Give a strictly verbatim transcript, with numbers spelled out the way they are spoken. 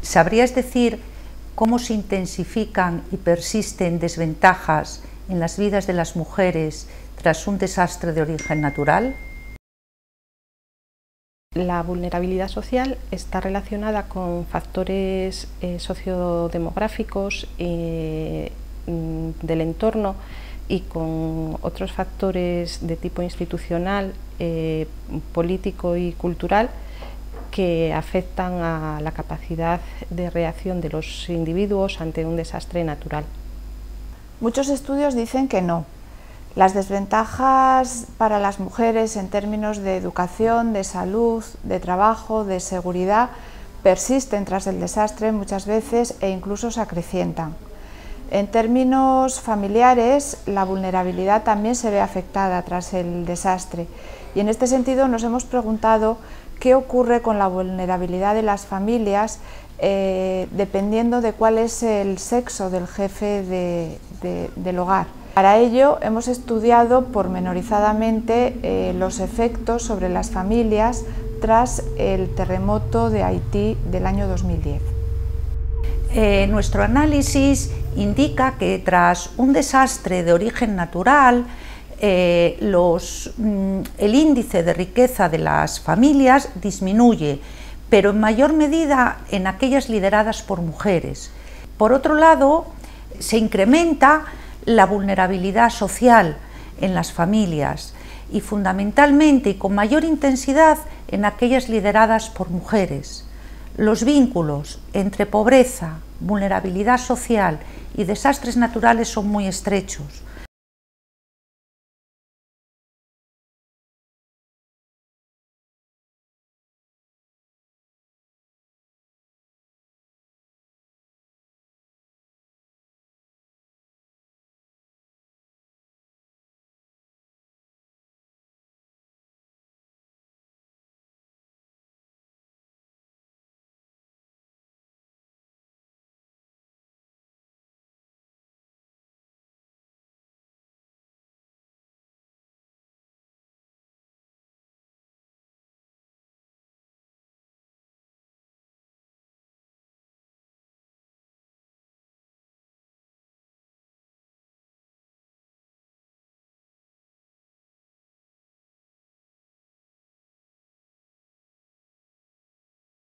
¿Sabrías decir cómo se intensifican y persisten desventajas en las vidas de las mujeres tras un desastre de origen natural? La vulnerabilidad social está relacionada con factores eh, sociodemográficos eh, del entorno y con otros factores de tipo institucional, eh, político y cultural que afectan a la capacidad de reacción de los individuos ante un desastre natural. Muchos estudios dicen que no. Las desventajas para las mujeres en términos de educación, de salud, de trabajo, de seguridad, persisten tras el desastre muchas veces e incluso se acrecientan. En términos familiares, la vulnerabilidad también se ve afectada tras el desastre y en este sentido nos hemos preguntado qué ocurre con la vulnerabilidad de las familias eh, dependiendo de cuál es el sexo del jefe de, de, del hogar. Para ello hemos estudiado pormenorizadamente eh, los efectos sobre las familias tras el terremoto de Haití del año dos mil diez. Eh, nuestro análisis indica que tras un desastre de origen natural, eh, los, mm, el índice de riqueza de las familias disminuye, pero en mayor medida en aquellas lideradas por mujeres. Por otro lado, se incrementa la vulnerabilidad social en las familias y fundamentalmente y con mayor intensidad en aquellas lideradas por mujeres. Los vínculos entre pobreza, vulnerabilidad social y desastres naturales son muy estrechos.